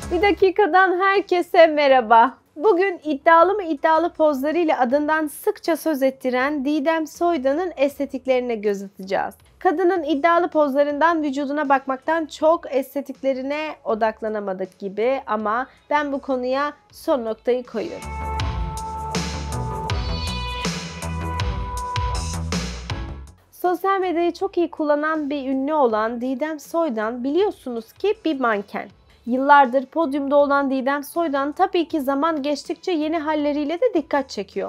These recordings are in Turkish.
Bir dakikadan herkese merhaba. Bugün iddialı mı iddialı pozlarıyla adından sıkça söz ettiren Didem Soydan'ın estetiklerine göz atacağız. Kadının iddialı pozlarından vücuduna bakmaktan çok estetiklerine odaklanamadık gibi ama ben bu konuya son noktayı koyuyorum. Sosyal medyayı çok iyi kullanan bir ünlü olan Didem Soydan biliyorsunuz ki bir manken. Yıllardır podyumda olan Didem Soydan tabii ki zaman geçtikçe yeni halleriyle de dikkat çekiyor.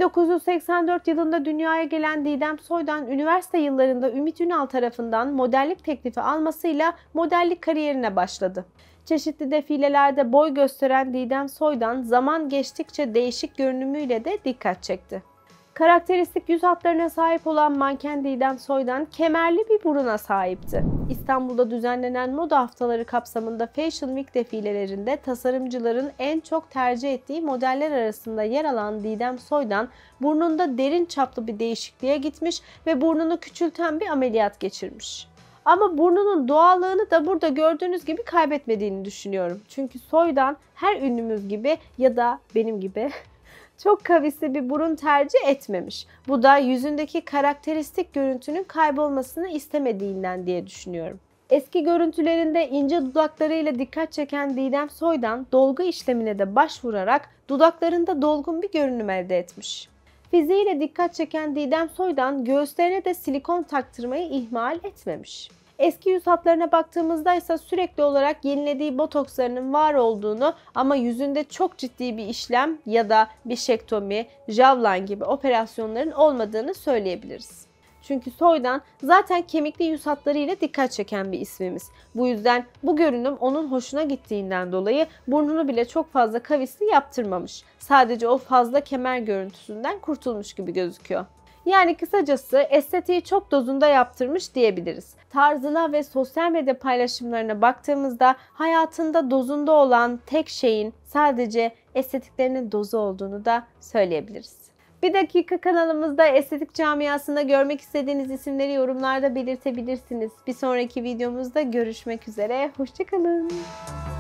1984 yılında dünyaya gelen Didem Soydan, üniversite yıllarında Ümit Ünal tarafından modellik teklifi almasıyla modellik kariyerine başladı. Çeşitli defilelerde boy gösteren Didem Soydan, zaman geçtikçe değişik görünümüyle de dikkat çekti. Karakteristik yüz hatlarına sahip olan manken Didem Soydan kemerli bir buruna sahipti. İstanbul'da düzenlenen moda haftaları kapsamında Fashion Week defilelerinde tasarımcıların en çok tercih ettiği modeller arasında yer alan Didem Soydan, burnunda derin çaplı bir değişikliğe gitmiş ve burnunu küçülten bir ameliyat geçirmiş. Ama burnunun doğallığını da burada gördüğünüz gibi kaybetmediğini düşünüyorum. Çünkü Soydan her ünlümüz gibi ya da benim gibi çok kavisli bir burun tercih etmemiş. Bu da yüzündeki karakteristik görüntünün kaybolmasını istemediğinden diye düşünüyorum. Eski görüntülerinde ince dudaklarıyla dikkat çeken Didem Soydan, dolgu işlemine de başvurarak dudaklarında dolgun bir görünüm elde etmiş. Fiziğiyle dikkat çeken Didem Soydan, göğüslerine de silikon taktırmayı ihmal etmemiş. Eski yüz hatlarına baktığımızda ise sürekli olarak yenilediği botokslarının var olduğunu ama yüzünde çok ciddi bir işlem ya da bişektomi, jawline gibi operasyonların olmadığını söyleyebiliriz. Çünkü Soydan zaten kemikli yüz hatlarıyla dikkat çeken bir ismimiz. Bu yüzden bu görünüm onun hoşuna gittiğinden dolayı burnunu bile çok fazla kavisli yaptırmamış. Sadece o fazla kemer görüntüsünden kurtulmuş gibi gözüküyor. Yani kısacası estetiği çok dozunda yaptırmış diyebiliriz. Tarzına ve sosyal medya paylaşımlarına baktığımızda hayatında dozunda olan tek şeyin sadece estetiklerinin dozu olduğunu da söyleyebiliriz. Bir dakika, kanalımızda estetik camiasında görmek istediğiniz isimleri yorumlarda belirtebilirsiniz. Bir sonraki videomuzda görüşmek üzere. Hoşça kalın.